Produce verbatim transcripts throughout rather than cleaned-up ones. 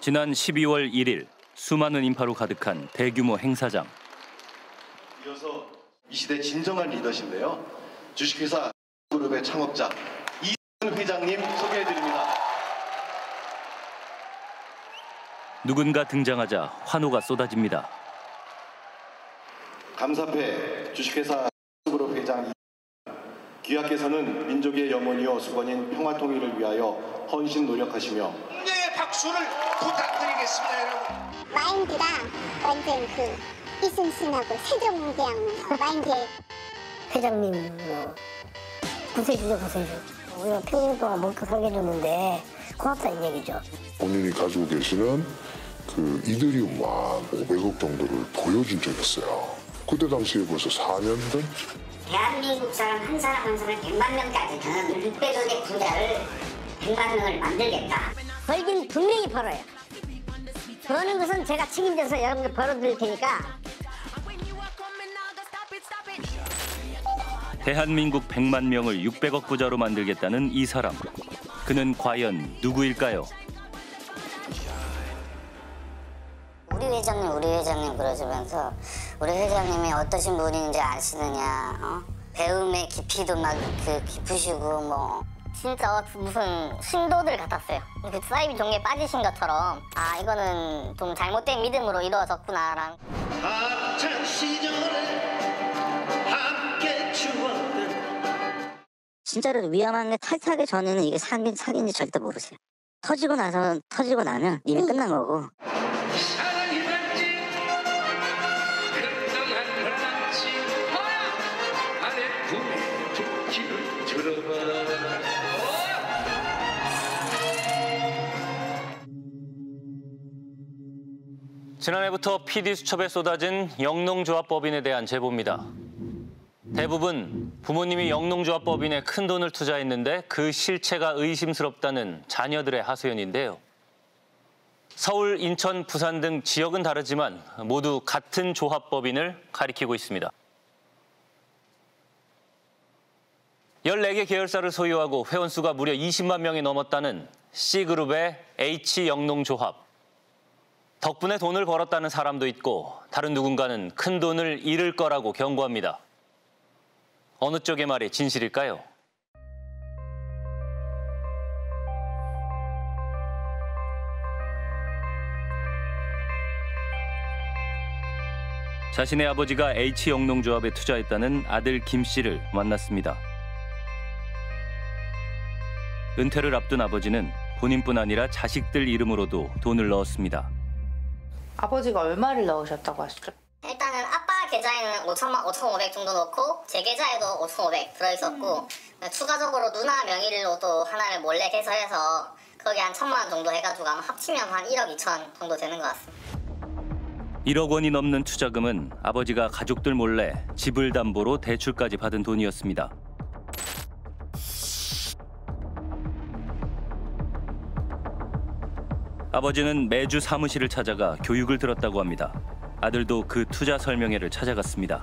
지난 십이월 일일 수많은 인파로 가득한 대규모 행사장. 이어서 이 시대 진정한 리더신데요. 주식회사 그룹의 창업자 이승훈 회장님 소개해드립니다. 누군가 등장하자 환호가 쏟아집니다. 감사패 주식회사 그룹 회장 귀하께서는 민족의 영혼이요 수건인 평화통일을 위하여 헌신 노력하시며 네, 박수를 부탁드리겠습니다, 여러분. 마인드가 완전 그 이순신하고 세종대왕 마인드에 회장님 뭐 구세주죠, 구세주. 우리가 평생 동안 목격하게 해줬는데 고맙다는 얘기죠. 본인이 가지고 계시는 그 이더리움만 오백억 정도를 보여준 적이 있어요. 그때 당시에 벌써 사 년 전? 대한민국 사람 한 사람 한 사람 백만 명까지 저는 육백억의 부자를 백만 명을 만들겠다. 벌긴 분명히 벌어요. 버는 것은 제가 책임져서 여러분들 벌어드릴 테니까. 대한민국 백만 명을 육백억 부자로 만들겠다는 이 사람. 그는 과연 누구일까요? 우리 회장님, 우리 회장님 그러시면서 우리 회장님이 어떠신 분인지 아시느냐. 어? 배움의 깊이도 막 그 깊으시고 뭐 진짜 무슨 신도들 같았어요. 그 사이비 종교에 빠지신 것처럼 아 이거는 좀 잘못된 믿음으로 이루어졌구나라는. 학창 시절에 함께 추억들. 진짜로 위험한 게 탈퇴하기 전에는 이게 사기인 사기인지 절대 모르세요. 터지고 나서 터지고 나면 이미 끝난 거고. 사랑이 맞지 그동안 몰랐지 뭐야 안에 부의 조끼를 들어봐. 지난해부터 피디 수첩에 쏟아진 영농조합법인에 대한 제보입니다. 대부분 부모님이 영농조합법인에 큰 돈을 투자했는데 그 실체가 의심스럽다는 자녀들의 하소연인데요. 서울, 인천, 부산 등 지역은 다르지만 모두 같은 조합법인을 가리키고 있습니다. 열네 개 계열사를 소유하고 회원수가 무려 이십만 명이 넘었다는 C그룹의 H영농조합. 덕분에 돈을 벌었다는 사람도 있고 다른 누군가는 큰 돈을 잃을 거라고 경고합니다. 어느 쪽의 말이 진실일까요? 자신의 아버지가 H영농조합에 투자했다는 아들 김 씨를 만났습니다. 은퇴를 앞둔 아버지는 본인뿐 아니라 자식들 이름으로도 돈을 넣었습니다. 아버지가 얼마를 넣으셨다고 하시죠? 일단은 아빠 계좌에는 오천만, 오천오백 정도 넣고 제 계좌에도 오천오백 들어있었고 음. 추가적으로 누나 명의로도 하나를 몰래 개설해서 거기 한 천만 원 정도 해가지고 아마 합치면 한 일억 이천 정도 되는 것 같습니다. 일억 원이 넘는 투자금은 아버지가 가족들 몰래 집을 담보로 대출까지 받은 돈이었습니다. 아버지는 매주 사무실을 찾아가 교육을 들었다고 합니다. 아들도 그 투자 설명회를 찾아갔습니다.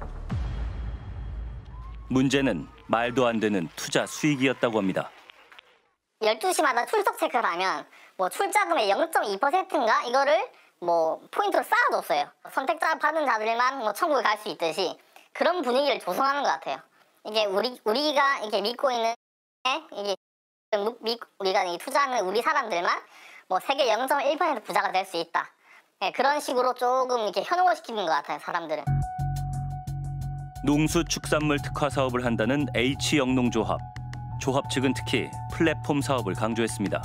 문제는 말도 안 되는 투자 수익이었다고 합니다. 열두 시마다 출석 체크를 하면 뭐 출자금의 영 점 이 퍼센트인가 이거를 뭐 포인트로 쌓아줬어요. 선택자 받은 자들만 뭐 천국에 갈 수 있듯이 그런 분위기를 조성하는 것 같아요. 이게 우리 우리가 이게 믿고 있는 이게 우리가 이 투자하는 우리 사람들만 뭐 세계 영 점 일 퍼센트 부자가 될 수 있다. 네, 그런 식으로 조금 이렇게 현혹을 시키는 것 같아요, 사람들은. 농수축산물 특화 사업을 한다는 H영농조합. 조합 측은 특히 플랫폼 사업을 강조했습니다.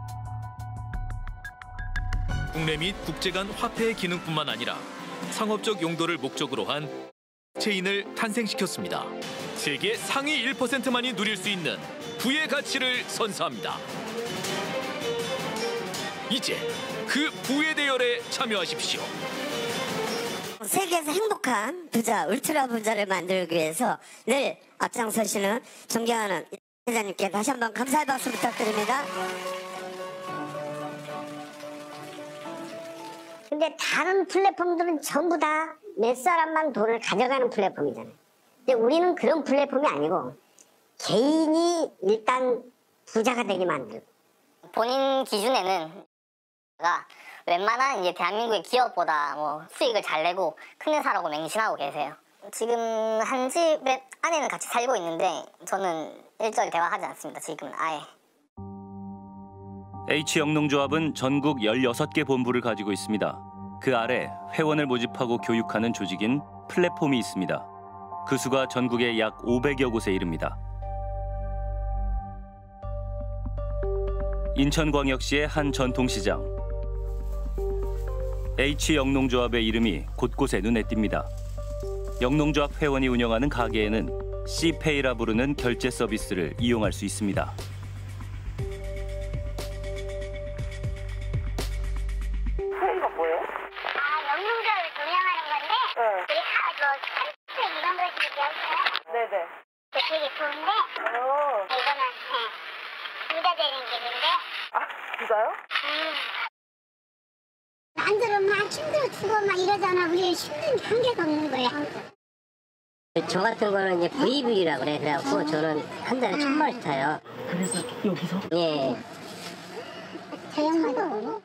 국내 및 국제 간 화폐의 기능뿐만 아니라 상업적 용도를 목적으로 한 체인을 탄생시켰습니다. 세계 상위 일 퍼센트만이 누릴 수 있는 부의 가치를 선사합니다. 이제 그 부의 대열에 참여하십시오. 세계에서 행복한 부자, 울트라 부자를 만들기 위해서 늘 앞장서시는 존경하는 회장님께 다시 한번 감사의 박수 부탁드립니다. 근데 다른 플랫폼들은 전부 다 몇 사람만 돈을 가져가는 플랫폼이잖아요. 근데 우리는 그런 플랫폼이 아니고 개인이 일단 부자가 되게 만들고 본인 기준에는 웬만한 이제 대한민국의 기업보다 뭐 수익을 잘 내고 큰 회사라고 맹신하고 계세요. 지금 한 집에 아내는 같이 살고 있는데 저는 일절 대화하지 않습니다. 지금은 아예. H영농조합은 전국 열여섯 개 본부를 가지고 있습니다. 그 아래 회원을 모집하고 교육하는 조직인 플랫폼이 있습니다. 그 수가 전국에 약 오백여 곳에 이릅니다. 인천광역시의 한 전통시장. H영농조합의 이름이 곳곳에 눈에 띕니다. 영농조합 회원이 운영하는 가게에는 씨페이라 부르는 결제 서비스를 이용할 수 있습니다. 되게 좋은데 이거는 네, 부자되는 길인데. 아 진짜요? 응. 남들은 막 힘들어 죽어 막 이러잖아. 우리는 힘든 게 한계가 없는 거야. 저 같은 거는 이제 브이브이라고 그래. 그래갖고 저는 한 달에 천만 원씩 타요. 그래서 여기서? 예. 저 양반도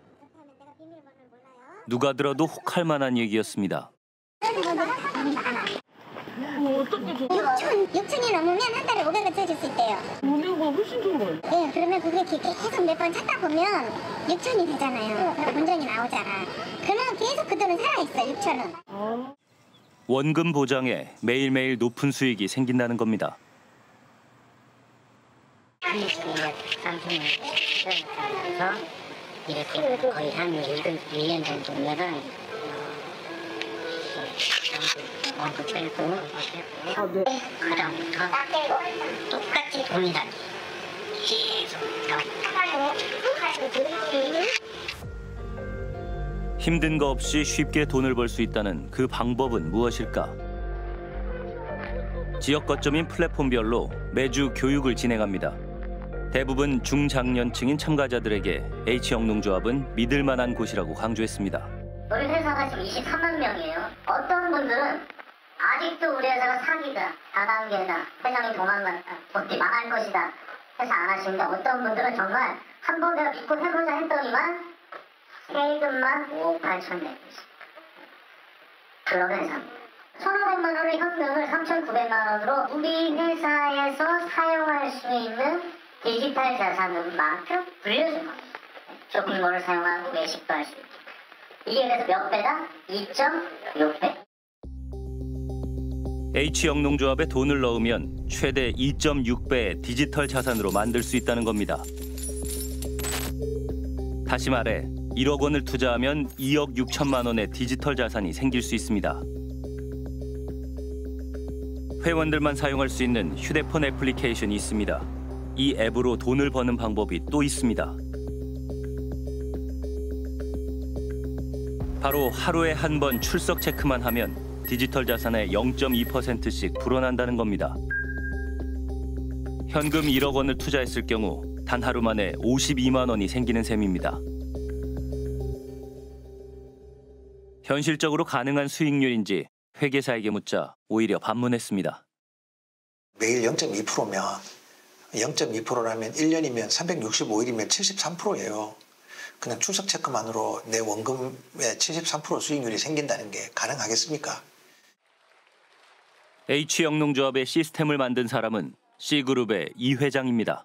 누가 들어도 혹할 만한 얘기였습니다. 육천, 육천이 넘으면 한 달에 오백을 써줄 수 있대요. 오백보다 훨씬 좋은 거예요. 네, 그러면 그게 계속 몇 번 찾다 보면 육천이 되잖아요. 그럼 본전이 나오잖아. 그러면 계속 그 돈은 살아있어, 육천은. 아. 원금 보장에 매일매일 높은 수익이 생긴다는 겁니다. 이렇게 거의 한 일 년 정도면은 원금 빼고 그다음부터 똑같이 돈이 나요. 계속 힘든 거 없이 쉽게 돈을 벌 수 있다는 그 방법은 무엇일까? 지역 거점인 플랫폼별로 매주 교육을 진행합니다. 대부분 중장년층인 참가자들에게 H영농조합은 믿을 만한 곳이라고 강조했습니다. 우리 회사가 지금 이십삼만 명이에요. 어떤 분들은 아직도 우리 회사가 사기다, 다단계다, 회장이 도망갔다, 어디 망할 것이다 해서 안 하시는데 어떤 분들은 정말 한 번 내가 믿고 해보자 했더니만 세금만 오억 팔천 내고 있습니다. 그런 회사입니다. 천오백만 원의 현금을 삼천구백만 원으로 우리 회사에서 사용할 수 있는 디지털 자산만큼 불려준 겁니다. 쇼핑몰을 사용하고 외식도 할 수 있고. 이게 그래서 몇 배다? 이 점 육 배. H영농조합에 돈을 넣으면 최대 이 점 육 배의 디지털 자산으로 만들 수 있다는 겁니다. 다시 말해 일억 원을 투자하면 이억 육천만 원의 디지털 자산이 생길 수 있습니다. 회원들만 사용할 수 있는 휴대폰 애플리케이션이 있습니다. 이 앱으로 돈을 버는 방법이 또 있습니다. 바로 하루에 한 번 출석 체크만 하면 디지털 자산의 영 점 이 퍼센트씩 불어난다는 겁니다. 현금 일억 원을 투자했을 경우 단 하루 만에 오십이만 원이 생기는 셈입니다. 현실적으로 가능한 수익률인지 회계사에게 묻자 오히려 반문했습니다. 매일 영 점 이 퍼센트면 영 점 이 퍼센트라면 일 년이면 삼백육십오 일이면 칠십삼 퍼센트예요. 그냥 출석 체크만으로 내 원금의 칠십삼 퍼센트 수익률이 생긴다는 게 가능하겠습니까? H영농조합의 시스템을 만든 사람은 C그룹의 이 회장입니다.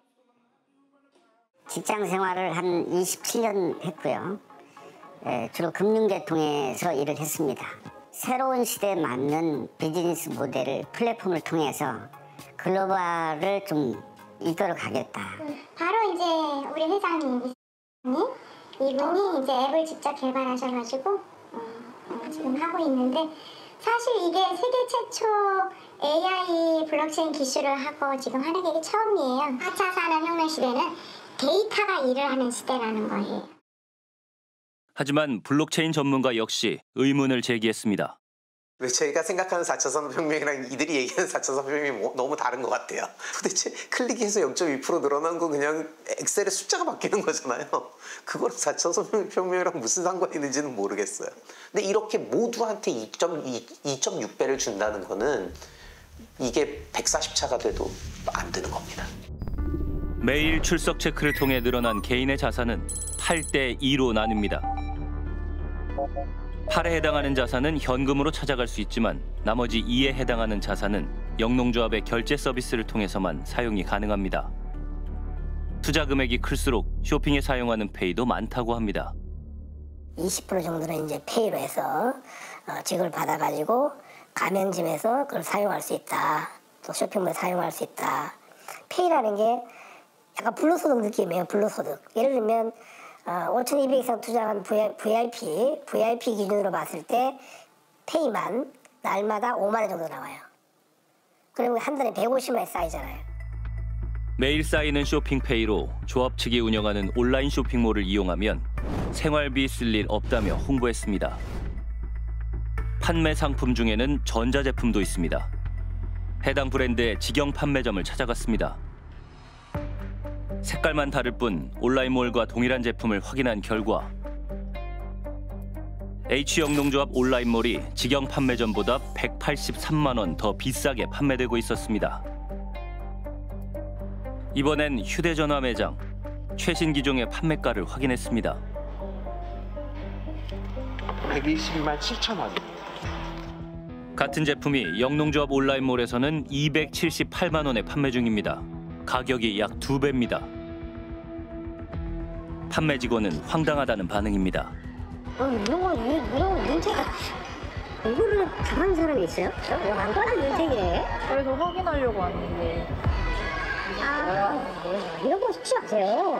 직장 생활을 한 이십칠 년 했고요. 예, 주로 금융계통에서 일을 했습니다. 새로운 시대에 맞는 비즈니스 모델을 플랫폼을 통해서 글로벌을 좀 이끌어 가겠다. 바로 이제 우리 회장님 이분이 이제 앱을 직접 개발하셔가지고 어, 어, 지금 하고 있는데 사실 이게 세계 최초 에이아이 블록체인 기술을 하고 지금 하는 게 처음이에요. 사 차 산업혁명 시대는 데이터가 일을 하는 시대라는 거예요. 하지만 블록체인 전문가 역시 의문을 제기했습니다. 왜 저희가 생각하는 사 차 산업혁명이랑 이들이 얘기하는 사 차 산업혁명이 뭐, 너무 다른 것 같아요. 도대체 클릭해서 영 점 이 퍼센트 늘어난 거 그냥 엑셀에 숫자가 바뀌는 거잖아요. 그거랑 사 차 산업혁명이랑 무슨 상관이 있는지는 모르겠어요. 근데 이렇게 모두한테 이 점 육 배를 준다는 거는 이게 백사십 차가 돼도 안 되는 겁니다. 매일 출석 체크를 통해 늘어난 개인의 자산은 팔 대 이로 나뉩니다. 팔에 해당하는 자산은 현금으로 찾아갈 수 있지만 나머지 이에 해당하는 자산은 영농조합의 결제 서비스를 통해서만 사용이 가능합니다. 투자 금액이 클수록 쇼핑에 사용하는 페이도 많다고 합니다. 이십 퍼센트 정도는 이제 페이로 해서 어, 지급을 받아가지고 가맹점에서 그걸 사용할 수 있다. 또 쇼핑몰에 사용할 수 있다. 페이라는 게 약간 불로소득 느낌이에요. 불로소득. 예를 들면 어, 오천이백 이상 투자한 브이아이피, 브이아이피 기준으로 봤을 때 페이만 날마다 오만 원 정도 나와요. 그러면 한 달에 백오십만 원이 쌓이잖아요. 매일 쌓이는 쇼핑페이로 조합 측이 운영하는 온라인 쇼핑몰을 이용하면 생활비 쓸 일 없다며 홍보했습니다. 판매 상품 중에는 전자제품도 있습니다. 해당 브랜드의 직영 판매점을 찾아갔습니다. 색깔만 다를 뿐 온라인몰과 동일한 제품을 확인한 결과 H영농조합 온라인몰이 직영 판매점보다 백팔십삼만 원 더 비싸게 판매되고 있었습니다. 이번엔 휴대전화 매장, 최신 기종의 판매가를 확인했습니다. 백이십만 칠천 원. 같은 제품이 영농조합 온라인몰에서는 이백칠십팔만 원에 판매 중입니다. 가격이 약 두 배입니다. 판매 직원은 황당하다는 반응입니다. 어, 이런 거, 이런 거 문제가 이거를 당한 사람이 있어요? 이거 안 받은 문제게. 그래서 확인하려고 왔는데. 아, 이런 거 쉽지 마세요.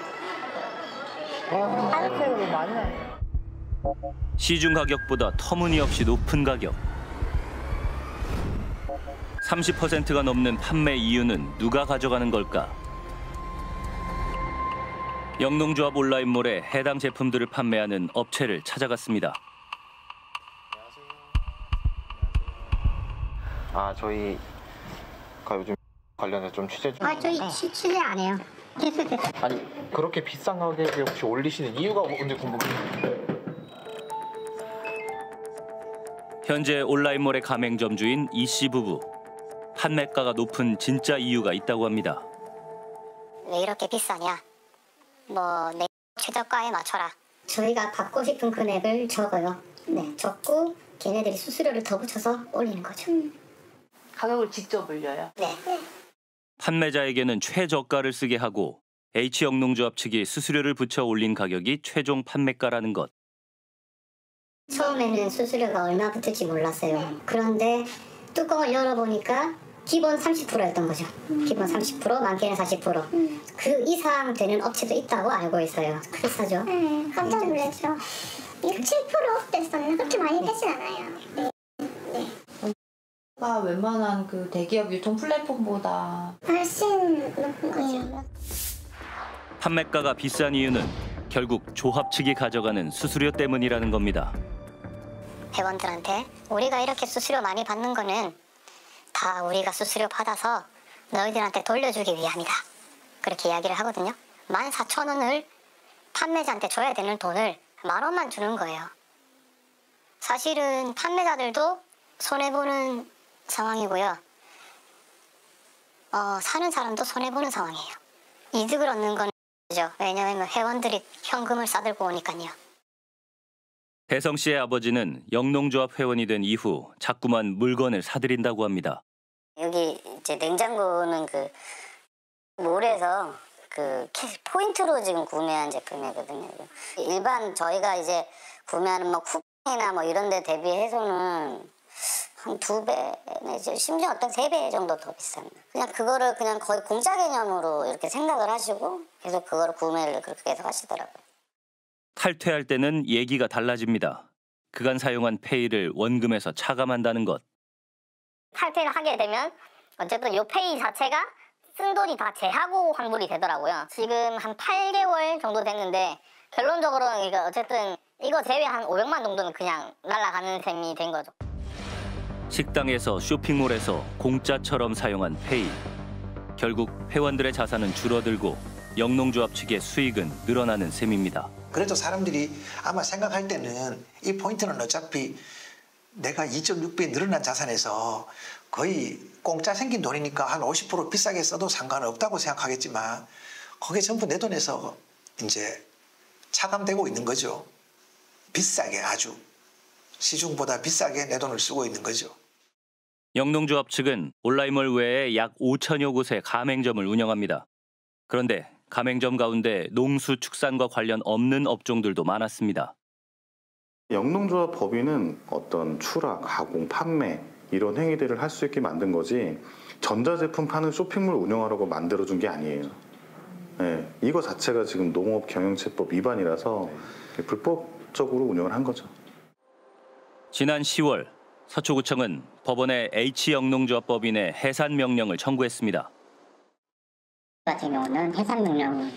가격대가 많이 나요. 시중 가격보다 터무니없이 높은 가격. 삼십 퍼센트가 넘는 판매 이유는 누가 가져가는 걸까? 영농조합 온라인몰에 해당 제품들을 판매하는 업체를 찾아갔습니다. 아, 저희가 요즘 관련해서 좀 취재 중. 아, 저희 취, 취재 안 해요. 됐어, 됐어. 아니, 그렇게 비싼 가격에 혹시 올리시는 이유가 뭔지 궁금해요. 현재 온라인몰의 가맹점 주인 이 씨 부부. 판매가가 높은 진짜 이유가 있다고 합니다. 왜 이렇게 비싸냐? 뭐 내 최저가에 맞춰라. 저희가 받고 싶은 금액을 적어요. 네, 적고 걔네들이 수수료를 더 붙여서 올리는 거죠. 음. 가격을 직접 올려요? 네. 판매자에게는 최저가를 쓰게 하고 H영농조합 측이 수수료를 붙여 올린 가격이 최종 판매가라는 것. 처음에는 수수료가 얼마 붙을지 몰랐어요. 그런데 뚜껑을 열어보니까 기본 삼십 퍼센트였던 거죠. 음. 기본 삼십 퍼센트, 많게는 사십 퍼센트. 음. 그 이상 되는 업체도 있다고 알고 있어요. 크게 싸죠? 네, 깜짝 놀랐죠. 육, 칠 퍼센트 됐었나? 그렇게 많이 되진 않아요. 네. 네. 가 웬만한 그 대기업 유통 플랫폼보다 훨씬 높은 거죠. 판매가가 비싼 이유는 결국 조합 측이 가져가는 수수료 때문이라는 겁니다. 회원들한테 우리가 이렇게 수수료 많이 받는 거는 다 우리가 수수료 받아서 너희들한테 돌려주기 위함이다. 그렇게 이야기를 하거든요. 만 사천 원을 판매자한테 줘야 되는 돈을 만 원만 주는 거예요. 사실은 판매자들도 손해보는 상황이고요. 어, 사는 사람도 손해보는 상황이에요. 이득을 얻는 건 죠. 왜냐하면 회원들이 현금을 싸들고 오니까요. 대성 씨의 아버지는 영농조합 회원이 된 이후 자꾸만 물건을 사들인다고 합니다. 여기 이제 냉장고는 그 몰에서 그 포인트로 지금 구매한 제품이거든요. 일반 저희가 이제 구매하는 뭐 쿠팡이나 뭐 이런 데 대비해서는 한 두 배 내지 심지어 어떤 세 배 정도 더 비쌉니다. 그냥 그거를 그냥 거의 공짜 개념으로 이렇게 생각을 하시고 계속 그거를 구매를 그렇게 계속 하시더라고요. 탈퇴할 때는 얘기가 달라집니다. 그간 사용한 페이를 원금에서 차감한다는 것. 탈퇴를 하게 되면 어쨌든 요 페이 자체가 쓴 돈이 다 제하고 환불이 되더라고요. 지금 한 팔 개월 정도 됐는데 결론적으로는 이거 어쨌든 이거 제외 한 오백만 정도는 그냥 날아가는 셈이 된 거죠. 식당에서 쇼핑몰에서 공짜처럼 사용한 페이. 결국 회원들의 자산은 줄어들고 영농조합 측의 수익은 늘어나는 셈입니다. 그래도 사람들이 아마 생각할 때는 이 포인트는 어차피 내가 이 점 육 배 늘어난 자산에서 거의 공짜 생긴 돈이니까 한 오십 퍼센트 비싸게 써도 상관없다고 생각하겠지만 거기에 전부 내 돈에서 이제 차감되고 있는 거죠. 비싸게 아주 시중보다 비싸게 내 돈을 쓰고 있는 거죠. 영농조합 측은 온라인몰 외에 약 오천여 곳의 가맹점을 운영합니다. 그런데 가맹점 가운데 농수축산과 관련 없는 업종들도 많았습니다. 영농조합 법인은 어떤 출하, 가공, 판매 이런 행위들을 할 수 있게 만든 거지 전자제품 파는 쇼핑몰 운영하라고 만들어준 게 아니에요. 네, 이거 자체가 지금 농업경영처법 위반이라서 불법적으로 운영을 한 거죠. 지난 시월 서초구청은 법원에 H영농조합 법인의 해산 명령을 청구했습니다. 같은 경우는 해산 명령을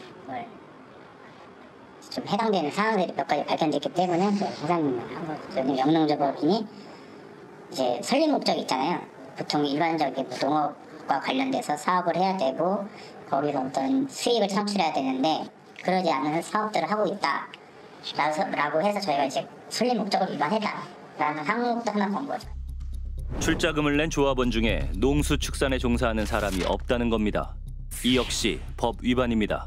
좀 해당되는 사항들이 몇 가지 발견됐기 때문에 해산 명령을 한 거죠. 영농조합법인이 이제 설립 목적이 있잖아요. 보통 일반적인 농업과 관련돼서 사업을 해야 되고 거기서 어떤 수익을 창출해야 되는데 그러지 않는 사업들을 하고 있다라고 해서 저희가 이제 설립 목적을 위반했다라는 항목도 하나 건 거죠. 출자금을 낸 조합원 중에 농수축산에 종사하는 사람이 없다는 겁니다. 이 역시 법 위반입니다.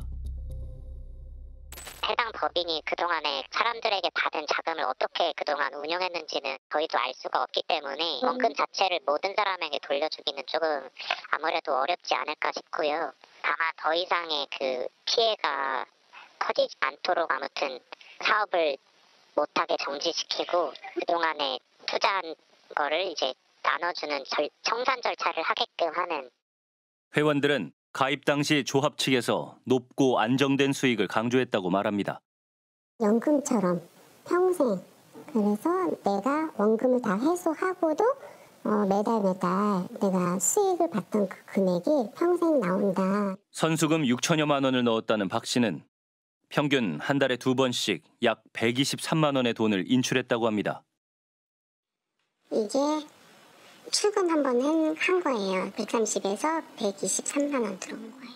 해당 법인이 그동안에 사람들에게 받은 자금을 어떻게 그동안 운용했는지는 저희도 알 수가 없기 때문에 원금 자체를 모든 사람에게 돌려주기는 조금 아무래도 어렵지 않을까 싶고요. 다만 더 이상의 그 피해가 커지지 않도록 아무튼 사업을 못하게 정지시키고 그동안에 투자한 거를 이제 나눠주는 절, 청산 절차를 하게끔 하는. 회원들은 가입 당시 조합 측에서 높고 안정된 수익을 강조했다고 말합니다. 연금처럼 평생 그래서 내가 원금을 다 회수하고도 어, 매달 매달 내가 수익을 받던 그 금액이 평생 나온다. 선수금 육천여만 원을 넣었다는 박 씨는 평균 한 달에 두 번씩 약 백이십삼만 원의 돈을 인출했다고 합니다. 이게 출금 한 번 한 거예요. 백삼십에서 백이십삼만 원 들어온 거예요.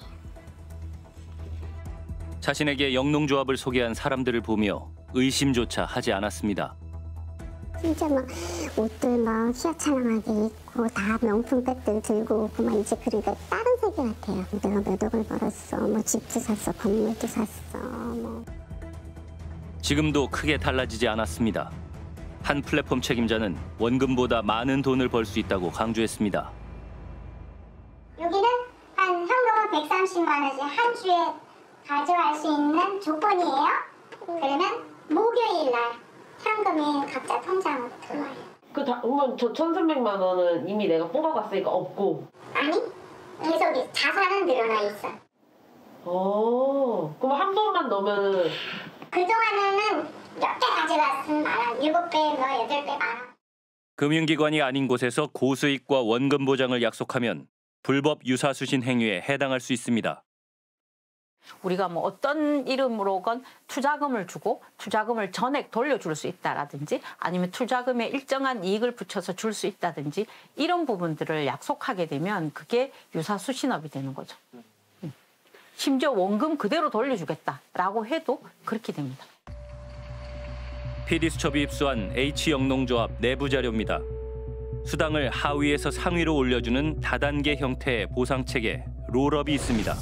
자신에게 영농조합을 소개한 사람들을 보며 의심조차 하지 않았습니다. 진짜 막 옷들 막 휘어찬란하게 입고 다 명품 백들 들고 오고 막 이제 그러니까 다른 세계 같아요. 내가 몇 억을 벌었어. 뭐 집도 샀어. 건물도 샀어. 뭐. 지금도 크게 달라지지 않았습니다. 한 플랫폼 책임자는 원금보다 많은 돈을 벌 수 있다고 강조했습니다. 여기는 한 현금은 백삼십만 원씩 한 주에 가져갈 수 있는 조건이에요. 그러면 목요일 날 현금이 각자 통장으로 들어와요. 그 다, 그러면 저 천삼백만 원은 이미 내가 뽑아갔으니까 없고. 아니, 계속 자산은 늘어나 있어. 어, 그럼 한 번만 넣으면은. 그동안에는 몇 개 가져갔으면 말아. 일곱 배, 뭐 여덟 배 말아. 금융기관이 아닌 곳에서 고수익과 원금 보장을 약속하면 불법 유사수신 행위에 해당할 수 있습니다. 우리가 뭐 어떤 이름으로건 투자금을 주고 투자금을 전액 돌려줄 수 있다라든지 아니면 투자금에 일정한 이익을 붙여서 줄 수 있다든지 이런 부분들을 약속하게 되면 그게 유사수신업이 되는 거죠. 심지어 원금 그대로 돌려주겠다라고 해도 그렇게 됩니다. 피디수첩이 입수한 H영농조합 내부 자료입니다. 수당을 하위에서 상위로 올려주는 다단계 형태의 보상체계 롤업이 있습니다.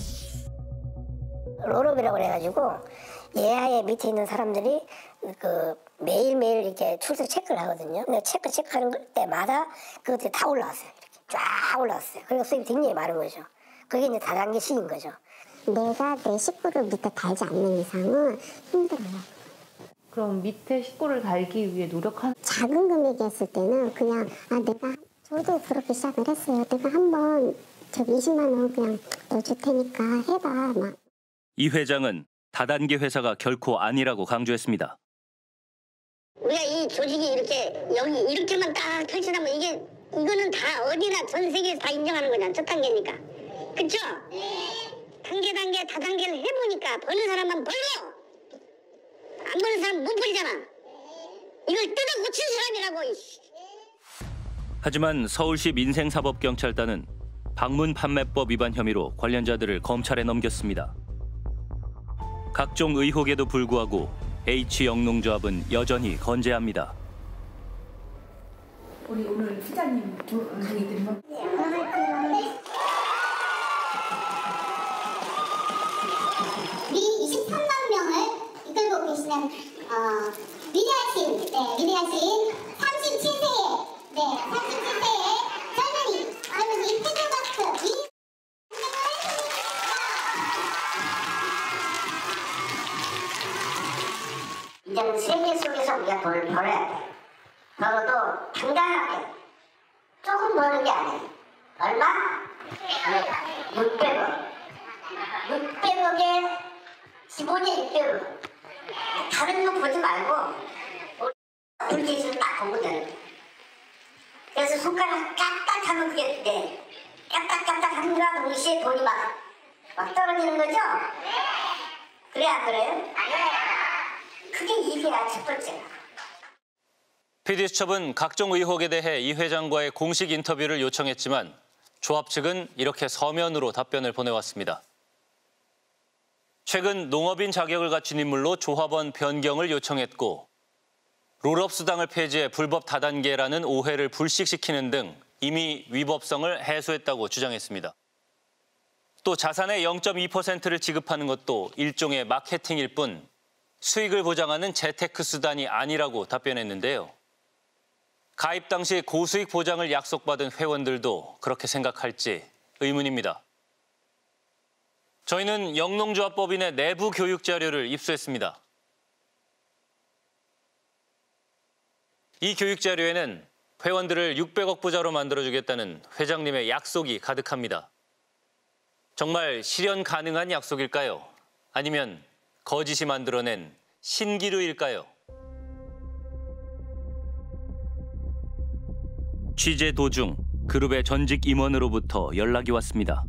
롤업이라고 해가지고 예하에 밑에 있는 사람들이 그 매일매일 이렇게 출석 체크를 하거든요. 근데 체크 체크하는 때마다 그것들이 다 올라왔어요. 이렇게 쫙 올라왔어요. 그리고 수입이 굉장히 많은 거죠. 그게 이제 다단계식인 거죠. 내가 내 식구를 밑에 달지 않는 이상은 힘들어요. 그럼 밑에 식구를 달기 위해 노력하는. 작은 금액이었을 때는 그냥 아 내가 저도 그렇게 시작을 했어요. 내가 한번 저기 이십만 원 그냥 넣어줄 테니까 해봐 막. 이 회장은 다단계 회사가 결코 아니라고 강조했습니다. 우리가 이 조직이 이렇게 여기 이렇게만 딱 펼쳐놓으면 이게 이거는 다 어디나 전 세계에서 다 인정하는 거잖아. 첫 단계니까. 그쵸? 단계 단계 다단계를 해보니까 버는 사람만 벌려. 안 버는 사람 못 벌잖아. 이걸 뜯어 고친 사람이라고. 하지만 서울시 민생사법경찰단은 방문 판매법 위반 혐의로 관련자들을 검찰에 넘겼습니다. 각종 의혹에도 불구하고 H영농조합은 여전히 건재합니다. 우리 오늘 회장님 강의 들으면 우리 이십삼만 명을 이끌고 계신 그러면 어, 미리아 씨, 네, 미리아 씨 삼십칠 세에 네, 삼십칠 세에 젊은이, 젊은이 팬들박스 미 이제는 세계 속에서 우리가 돈을 벌어야 돼. 벌어도 당당하게 조금 버는 게 아니에요. 얼마? 육백억. 육백억에 기본이 육백억. 다른 거 보지 말고 불기준을 딱 보면 되는 거예요. 그래서 손가락 까딱 하면 그게 돼. 까딱까딱 하는가 동시에 돈이 막, 막 떨어지는 거죠? 그래 안 그래요? 그게 이게야 첫 번째가. 피디수첩은 각종 의혹에 대해 이 회장과의 공식 인터뷰를 요청했지만 조합 측은 이렇게 서면으로 답변을 보내왔습니다. 최근 농업인 자격을 갖춘 인물로 조합원 변경을 요청했고 롤업 수당을 폐지해 불법 다단계라는 오해를 불식시키는 등 이미 위법성을 해소했다고 주장했습니다. 또 자산의 영 점 이 퍼센트를 지급하는 것도 일종의 마케팅일 뿐 수익을 보장하는 재테크 수단이 아니라고 답변했는데요. 가입 당시 고수익 보장을 약속받은 회원들도 그렇게 생각할지 의문입니다. 저희는 영농조합법인의 내부 교육 자료를 입수했습니다. 이 교육 자료에는 회원들을 육백억 부자로 만들어주겠다는 회장님의 약속이 가득합니다. 정말 실현 가능한 약속일까요? 아니면 거짓이 만들어낸 신기루일까요? 취재 도중 그룹의 전직 임원으로부터 연락이 왔습니다.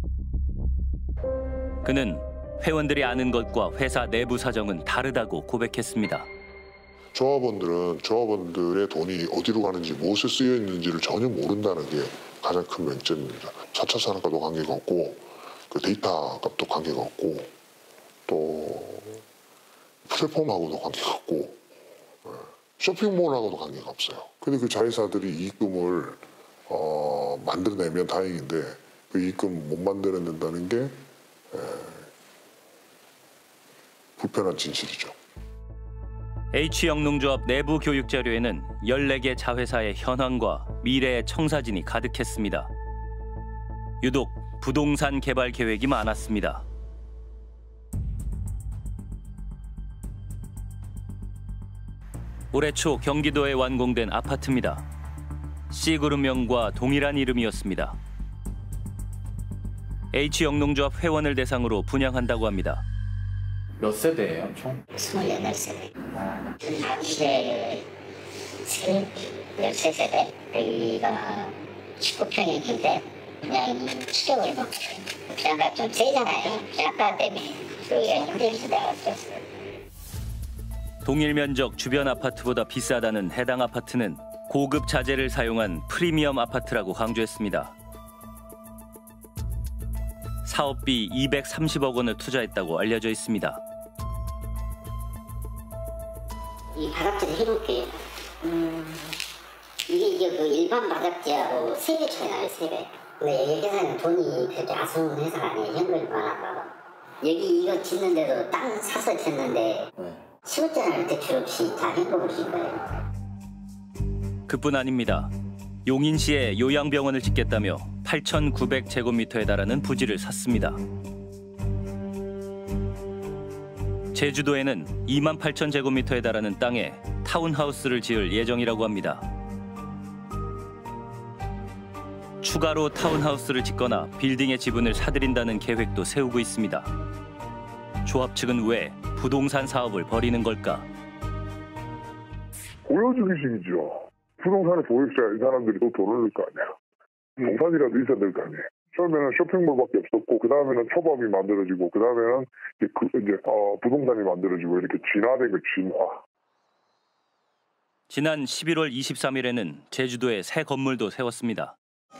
그는 회원들이 아는 것과 회사 내부 사정은 다르다고 고백했습니다. 조합원들은 조합원들의 돈이 어디로 가는지 무엇에 쓰여 있는지를 전혀 모른다는 게 가장 큰 맹점입니다. 사 차 산업과도 관계가 없고 그 데이터 값도 관계가 없고 또 플랫폼하고도 관계가 없고 쇼핑몰하고도 관계가 없어요. 근데 그 자회사들이 이익금을 어, 만들어내면 다행인데 그 이익금 못 만들어낸다는 게 에, 불편한 진실이죠. H영농조합 내부 교육 자료에는 열네 개 자회사의 현황과 미래의 청사진이 가득했습니다. 유독 부동산 개발 계획이 많았습니다. 올해 초 경기도에 완공된 아파트입니다. C그룹명과 동일한 이름이었습니다. H영농조합 회원을 대상으로 분양한다고 합니다. 몇 세대예요, 총? 스물여덟 세대. 시대 세, 열세 세대. 여기가 십구 평인데 그냥 추격을 막 그냥 좀 세잖아요. 아까 때문에 그게 힘들지 내가 줬어요. 동일 면적 주변 아파트보다 비싸다는 해당 아파트는 고급 자재를 사용한 프리미엄 아파트라고 강조했습니다. 사업비 이백삼십억 원을 투자했다고 알려져 있습니다. 이 바닥재를 해볼게요. 음, 이게 이게 그 일반 바닥재하고 세 배 차이 나요, 세 배. 근데 이 회사는 돈이 그렇게 아쉬운 회사가 아니에요. 현금이 많아서. 여기 이거 짓는데도 땅 사서 짓는데 십억 짜리 대출 없이 다 현금으로 진 거예요. 그뿐 아닙니다. 용인시에 요양병원을 짓겠다며 팔천구백 제곱미터에 달하는 부지를 샀습니다. 제주도에는 이만 팔천 제곱미터에 달하는 땅에 타운하우스를 지을 예정이라고 합니다. 추가로 타운하우스를 짓거나 빌딩의 지분을 사들인다는 계획도 세우고 있습니다. 조합 측은 왜 부동산 사업을 벌이는 걸까? 보여주기 식이죠. 부동산의 보유자 이 사람들이 또 돈을 넣을 거 아니야. 동산이라도 있어야 될 거 아니에요. 처음에는 쇼핑몰밖에 없었고 그 다음에는 초밥이 만들어지고 그 다음에는 이제, 그, 이제 어, 부동산이 만들어지고 이렇게 진화된 거 진화. 지난 십일월 이십삼일에는 제주도에 새 건물도 세웠습니다.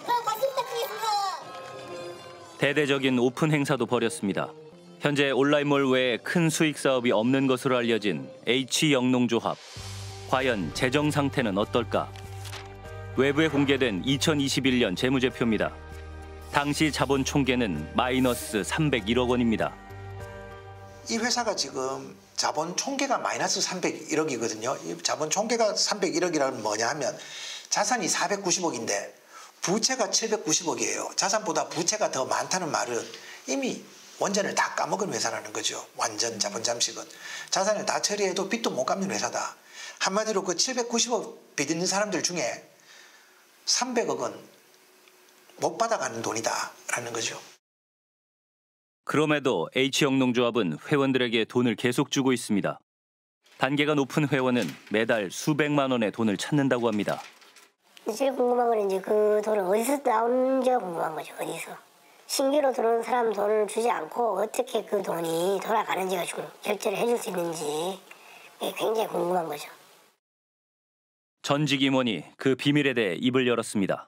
대대적인 오픈 행사도 벌였습니다. 현재 온라인몰 외에 큰 수익 사업이 없는 것으로 알려진 H영농조합. 과연 재정 상태는 어떨까? 외부에 공개된 이천이십일년 재무제표입니다. 당시 자본 총계는 마이너스 삼백일억 원입니다. 이 회사가 지금 자본 총계가 마이너스 삼백일억이거든요. 이 자본 총계가 삼백일억이라는 뭐냐 하면 자산이 사백구십억인데 부채가 칠백구십억이에요. 자산보다 부채가 더 많다는 말은 이미 원전을 다 까먹은 회사라는 거죠. 완전 자본 잠식은. 자산을 다 처리해도 빚도 못 갚는 회사다. 한마디로 그 칠백구십억 빚 있는 사람들 중에 삼백억은 못 받아가는 돈이다라는 거죠. 그럼에도 H영농조합은 회원들에게 돈을 계속 주고 있습니다. 단계가 높은 회원은 매달 수백만 원의 돈을 찾는다고 합니다. 제일 궁금한 건 이제 그 돈은 어디서 나오는지가 궁금한 거죠. 어디서. 신규로 들어온 사람 돈을 주지 않고 어떻게 그 돈이 돌아가는지가 좀 결제를 해줄 수 있는지 굉장히 궁금한 거죠. 전직 임원이 그 비밀에 대해 입을 열었습니다.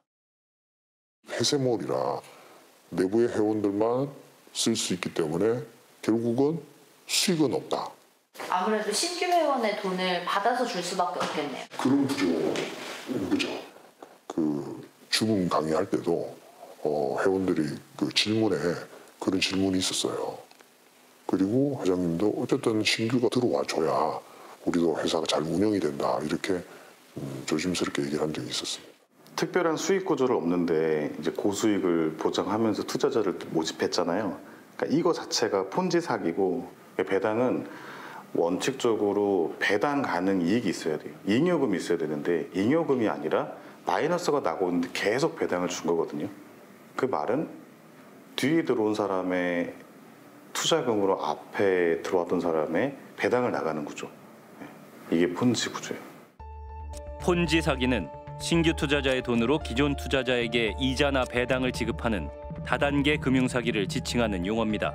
폐쇄몰이라 내부의 회원들만 쓸 수 있기 때문에 결국은 수익은 없다. 아무래도 신규 회원의 돈을 받아서 줄 수밖에 없겠네요. 그런 구조인 거죠. 그 죽음 강의할 때도 어, 회원들이 그 질문에 그런 질문이 있었어요. 그리고 회장님도 어쨌든 신규가 들어와 줘야 우리도 회사가 잘 운영이 된다 이렇게 음, 조심스럽게 얘기를 한 적이 있었습니다. 특별한 수익 구조를 없는데 이제 고수익을 보장하면서 투자자를 모집했잖아요. 그러니까 이거 자체가 폰지 사기고 배당은 원칙적으로 배당 가능 이익이 있어야 돼요. 잉여금이 있어야 되는데 잉여금이 아니라 마이너스가 나고 있는데 계속 배당을 준 거거든요. 그 말은 뒤에 들어온 사람의 투자금으로 앞에 들어왔던 사람의 배당을 나가는 구조. 이게 폰지 구조예요. 폰지 사기는 신규 투자자의 돈으로 기존 투자자에게 이자나 배당을 지급하는 다단계 금융사기를 지칭하는 용어입니다.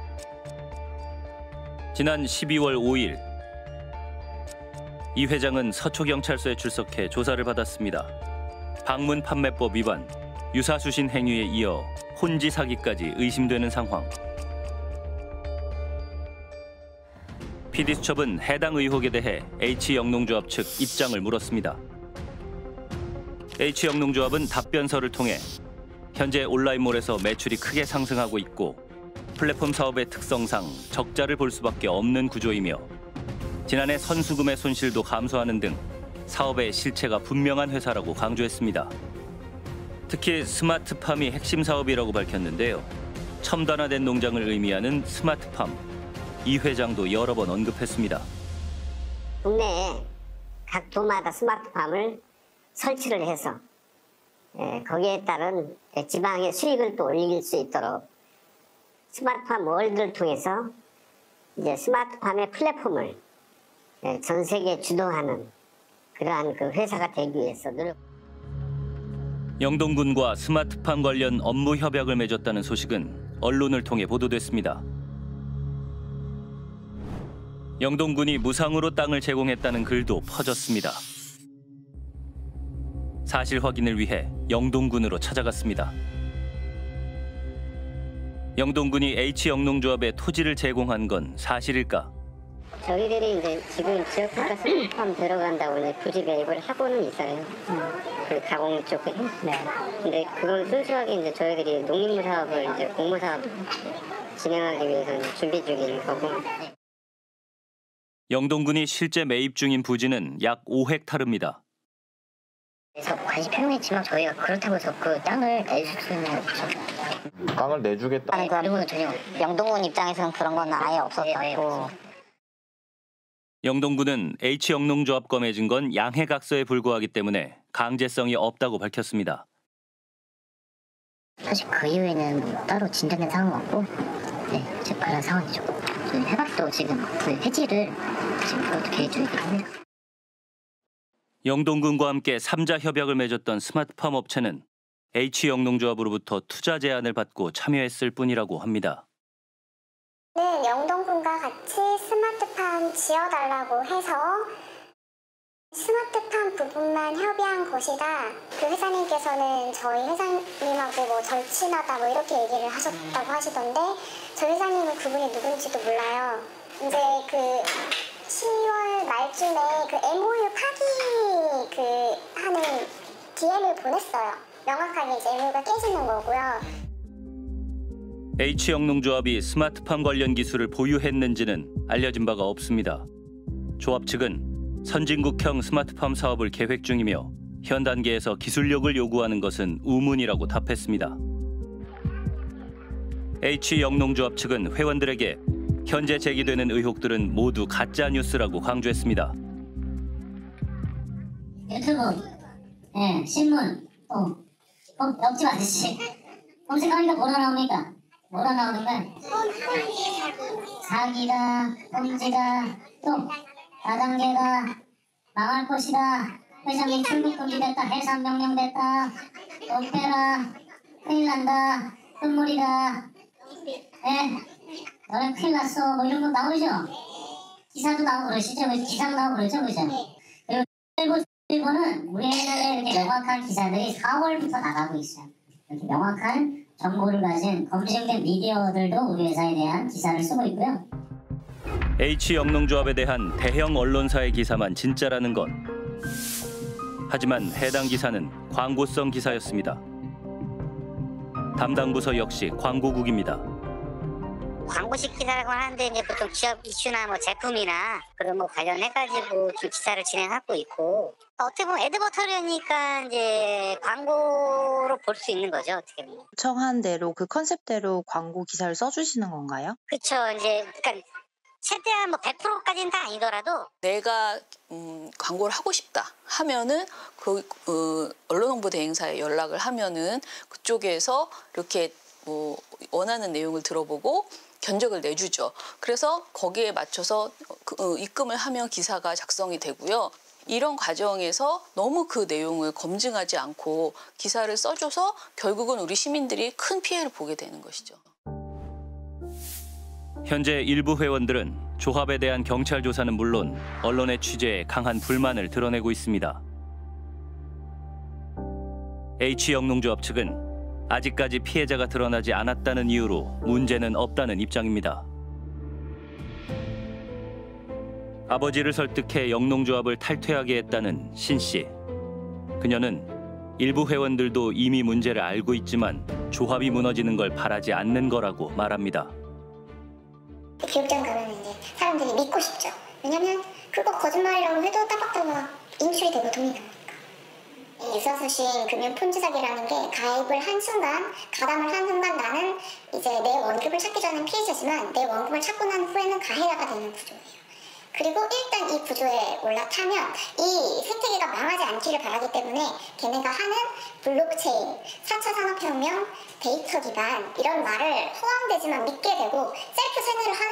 지난 십이월 오일 이 회장은 서초경찰서에 출석해 조사를 받았습니다. 방문 판매법 위반, 유사수신 행위에 이어 폰지 사기까지 의심되는 상황. 피디수첩은 해당 의혹에 대해 H영농조합 측 입장을 물었습니다. H영농조합은 답변서를 통해 현재 온라인몰에서 매출이 크게 상승하고 있고 플랫폼 사업의 특성상 적자를 볼 수밖에 없는 구조이며 지난해 선수금의 손실도 감소하는 등 사업의 실체가 분명한 회사라고 강조했습니다. 특히 스마트팜이 핵심 사업이라고 밝혔는데요. 첨단화된 농장을 의미하는 스마트팜. 이 회장도 여러 번 언급했습니다. 국내에 각 도마다 스마트팜을 설치를 해서 예, 거기에 따른 지방의 수익을 또 올릴 수 있도록 스마트팜 월드를 통해서 이제 스마트팜의 플랫폼을 예, 전 세계에 주도하는 그러한 그 회사가 되기 위해서 노력. 영동군과 스마트팜 관련 업무 협약을 맺었다는 소식은 언론을 통해 보도됐습니다. 영동군이 무상으로 땅을 제공했다는 글도 퍼졌습니다. 사실 확인을 위해 영동군으로 찾아갔습니다. 영동군이 H영농조합에 토지를 제공한 건 사실일까? 저희들이 이제 지금 지역평가 스마트팜 들어간다고 이제 부지 매입을 하고는 있어요. 음. 그 가공 쪽에. 네. 근데 그건 순수하게 이제 저희들이 농림부 사업을 이제 공모 사업 진행하기 위해서 준비 중인 거고. 영동군이 실제 매입 중인 부지는 약 오 헥타르입니다. 그래서 관심 표명했지만 저희가 그렇다고 해서 그 땅을 내줄 수는 없죠. 땅을 내주겠다는 그런 전혀 영동군 입장에서는 그런 건 아예 없었고. 영동군은 H영농조합과 맺은 건 양해각서에 불과하기 때문에 강제성이 없다고 밝혔습니다. 사실 그 이후에는 뭐 따로 진전된 상황은 없고 네, 지금 그런 상황이죠. 저희 회박도 지금 그 해지를 지금 어떻게 계획을 합니다. 영동군과 함께 삼자 협약을 맺었던 스마트팜 업체는 H영농조합으로부터 투자 제안을 받고 참여했을 뿐이라고 합니다. 네, 영동군과 같이 스마트팜 지어달라고 해서 스마트팜 부분만 협의한 것이다. 그 회사님께서는 저희 회사님하고 뭐 절친하다 뭐 이렇게 얘기를 하셨다고 하시던데 저희 회사님은 그분이 누군지도 몰라요. 이제 그 시월 말쯤에 그 엠오유 파기 그 하는 디엠을 보냈어요. 명확하게 이제 엠오유가 깨지는 거고요. H영농조합이 스마트팜 관련 기술을 보유했는지는 알려진 바가 없습니다. 조합 측은 선진국형 스마트팜 사업을 계획 중이며 현 단계에서 기술력을 요구하는 것은 우문이라고 답했습니다. H영농조합 측은 회원들에게 현재 제기되는 의혹들은 모두 가짜 뉴스라고 강조했습니다. 유튜브, 예, 신문, 또 어, 옆집 아저씨 검색하니까 뭐가 나옵니까? 뭐가 나오는 거야? 사기다, 범죄다, 또 다단계다, 망할 것이다, 회장님 출국 금지됐다, 해산 명령됐다, 돈 빼라, 큰일 난다, 끝물이다, 예, 너네 큰일 났어, 뭐 이런 거 나오죠? 기사도 나오고 그러시죠? 기사도 나오고 그러죠, 그죠? 그리고 일부, 일부는 우리나라에 이렇게 명확한 기사들이 사월부터 나가고 있어요. 이렇게 명확한 정보를 가진 검증된 미디어들도 우리 회사에 대한 기사를 쓰고 있고요. H영농조합에 대한 대형 언론사의 기사만 진짜라는 것. 하지만 해당 기사는 광고성 기사였습니다. 담당 부서 역시 광고국입니다. 광고식 기사라고 하는데 이제 보통 기업 이슈나 뭐 제품이나 그런 거 관련해가지고 좀 기사를 진행하고 있고 어떻게 보면 애드버터리니까 이제 광고로 볼 수 있는 거죠. 어떻게 보면. 청한 대로 그 컨셉대로 광고 기사를 써주시는 건가요? 그렇죠. 이제 그러니까 최대한 뭐 백 퍼센트까지는 다 아니더라도 내가 음, 광고를 하고 싶다 하면은 그 어, 언론홍보 대행사에 연락을 하면은 그쪽에서 이렇게 뭐 원하는 내용을 들어보고 견적을 내주죠. 그래서 거기에 맞춰서 그, 어, 입금을 하면 기사가 작성이 되고요. 이런 과정에서 너무 그 내용을 검증하지 않고 기사를 써줘서 결국은 우리 시민들이 큰 피해를 보게 되는 것이죠. 현재 일부 회원들은 조합에 대한 경찰 조사는 물론 언론의 취재에 강한 불만을 드러내고 있습니다. H영농조합 측은 아직까지 피해자가 드러나지 않았다는 이유로 문제는 없다는 입장입니다. 아버지를 설득해 영농조합을 탈퇴하게 했다는 신 씨. 그녀는 일부 회원들도 이미 문제를 알고 있지만 조합이 무너지는 걸 바라지 않는 거라고 말합니다. 기업장 가면 이제 사람들이 믿고 싶죠. 왜냐면 그거 거짓말이라고 해도 따박따박 인출이 되고 돈이 나오니까. 유사수신 금융 폰지 사기라는 게 가입을 한 순간, 가담을 한 순간 나는 이제 내 원금을 찾기 전엔 피해자지만 내 원금을 찾고 난 후에는 가해자가 되는 구조예요. 그리고 일단 이 구조에 올라타면 이 생태계가 망하지 않기를 바라기 때문에 걔네가 하는 블록체인, 사 차 산업혁명, 데이터 기반 이런 말을 허황되지만 믿게 되고 셀프 세뇌를